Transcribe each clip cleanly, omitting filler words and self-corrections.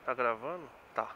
Tá gravando? Tá.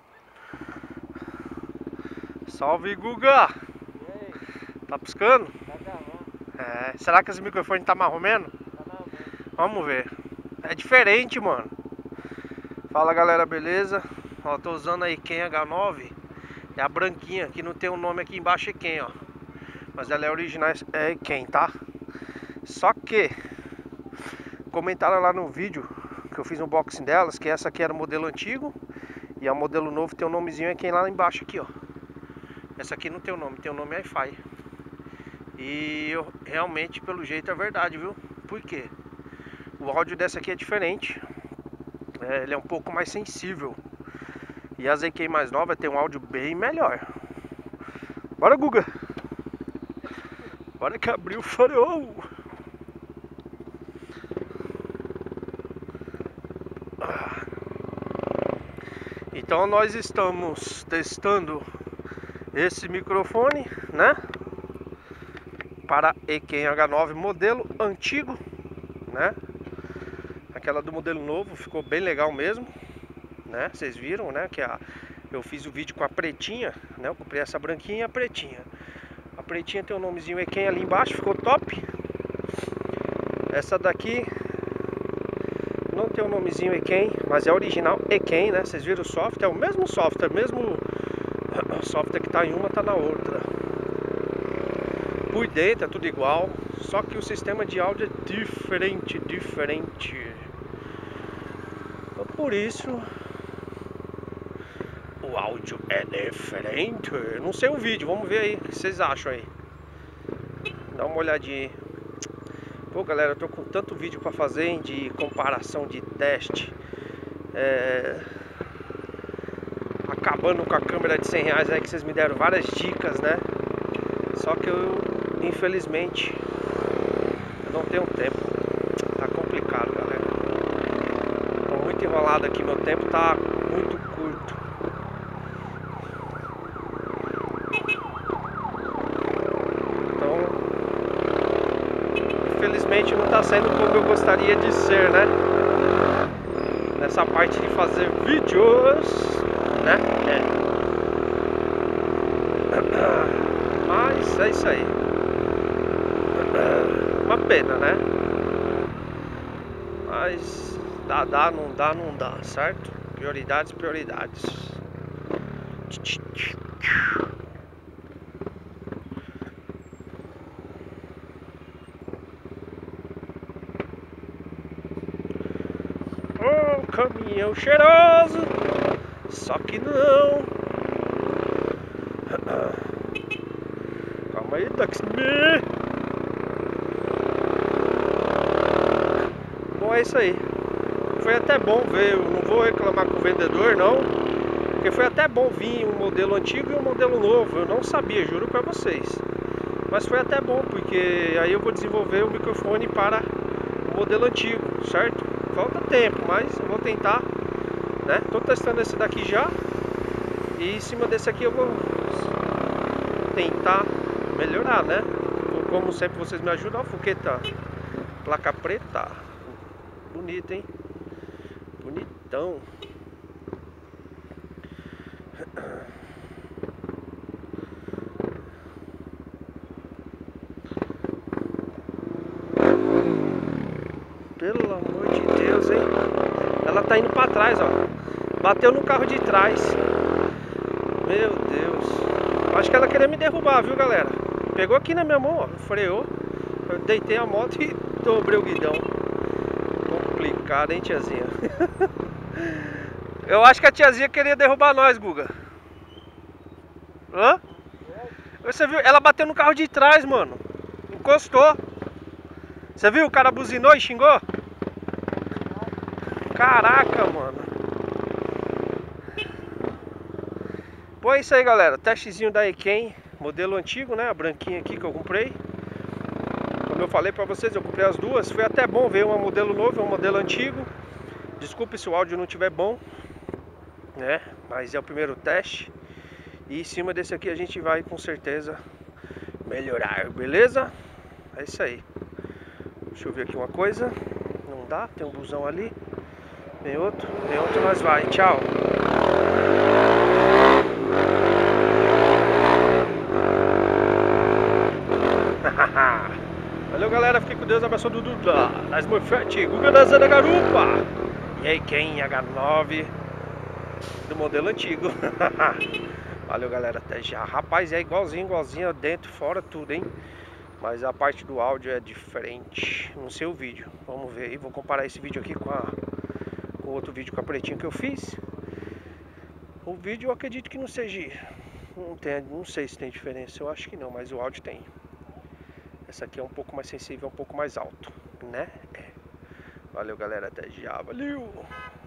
Salve, Guga! E aí? Tá piscando? Tá gravando? É. Será que esse microfone tá marromeno? Tá não, mano. Vamos ver. É diferente, mano. Fala, galera, beleza? Ó, tô usando a Eken H9. É a branquinha, que não tem o nome aqui embaixo, Eken, ó. Mas ela é original, é Eken, tá? Só que comentaram lá no vídeo que eu fiz um unboxing delas, que essa aqui era o modelo antigo e o modelo novo tem o nomezinho Eken lá embaixo aqui, ó. Essa aqui não tem o nome, tem o nome Wi-Fi. E realmente, pelo jeito, é verdade, viu? Por quê? O áudio dessa aqui é diferente. Ele é um pouco mais sensível. E a ZK mais nova tem um áudio bem melhor. Bora, Guga! Bora que abriu o farol! Então nós estamos testando esse microfone, né? Para Eken H9 modelo antigo, né? Aquela do modelo novo ficou bem legal mesmo, né? Vocês viram, né? Que eu fiz o vídeo com a pretinha, né? Eu comprei essa branquinha e a pretinha. A pretinha tem o nomezinho Eken ali embaixo, ficou top. Essa daqui não tem o nomezinho Eken, mas é original Eken, né? Vocês viram o software? É o mesmo software, mesmo software que tá em uma, tá na outra. Por dentro é tudo igual, só que o sistema de áudio é diferente. Então, por isso o áudio é diferente. Não sei o vídeo, vamos ver aí o que vocês acham aí. Dá uma olhadinha aí. Pô, galera, eu tô com tanto vídeo pra fazer, hein, de comparação, de teste. Acabando com a câmera de 100 reais aí que vocês me deram várias dicas, né? Só que eu, infelizmente, eu não tenho tempo. Tá complicado, galera. Tô muito enrolado aqui, meu tempo tá muito curto. Então, infelizmente não tá saindo como eu gostaria de ser, né? Nessa parte de fazer vídeos, né? Mas é isso aí. Uma pena, né? Mas dá, não dá, certo? Prioridades. Oh, caminhão cheiroso. Só que não. Calma aí, Taxi. Bom, é isso aí. Foi até bom ver, eu não vou reclamar com o vendedor não, porque foi até bom vir um modelo antigo e um modelo novo. Eu não sabia, juro pra vocês. Mas foi até bom, porque aí eu vou desenvolver o microfone para o modelo antigo, certo? Falta tempo, mas eu vou tentar, né? Tô testando esse daqui já. E em cima desse aqui eu vou tentar melhorar, né? Como sempre vocês me ajudam. Ó, Fuqueta, placa preta. Bonito, hein? Bonitão. Pelo amor de Deus, hein? Ela tá indo pra trás, ó. Bateu no carro de trás. Meu Deus. Acho que ela queria me derrubar, viu, galera? Pegou aqui na minha mão, ó. Freou. Eu deitei a moto e dobrei o guidão. Complicado, hein, tiazinha? Eu acho que a tiazinha queria derrubar nós, Guga. Hã? Você viu? Ela bateu no carro de trás, mano. Encostou. Você viu? O cara buzinou e xingou. Caraca, mano. Pô, é isso aí, galera. Testezinho da Eken, modelo antigo, né? A branquinha aqui que eu comprei. Como eu falei pra vocês, eu comprei as duas. Foi até bom ver um modelo novo e um modelo antigo. Desculpe se o áudio não estiver bom, né? Mas é o primeiro teste. E em cima desse aqui a gente vai com certeza melhorar, beleza? É isso aí. Deixa eu ver aqui uma coisa. Não dá, tem um busão ali. Vem outro, nós vai. Tchau. Valeu, galera. Fiquem com Deus. Abraço do Duda. Das Morfete. Guga da Zé da Garupa. E aí, quem? H9 do modelo antigo. Valeu, galera. Até já. Rapaz, é igualzinho, dentro, fora, tudo, hein? Mas a parte do áudio é diferente. Não sei o vídeo. Vamos ver aí. Vou comparar esse vídeo aqui com outro vídeo com a pretinha que eu fiz. O vídeo eu acredito que não seja. Não sei se tem diferença. Eu acho que não, mas o áudio tem. Essa aqui é um pouco mais sensível, um pouco mais alto, né? Valeu, galera. Até já. Valeu!